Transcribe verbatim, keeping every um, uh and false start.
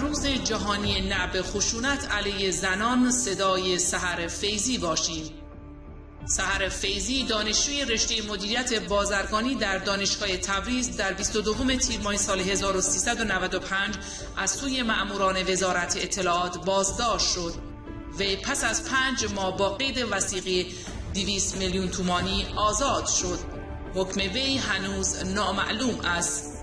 روز جهانی نعب خشونت علیه زنان صدای سحر فیضی باشیم. سحر فیضی دانشجوی رشته مدیریت بازرگانی در دانشگاه تبریز در بیست و دوم تیر ماه سال هزار و سیصد و نود و پنج از سوی مأموران وزارت اطلاعات بازداشت شد. وی پس از پنج ماه با قید وثیقه دویست میلیون تومانی آزاد شد. حکم وی هنوز نامعلوم است.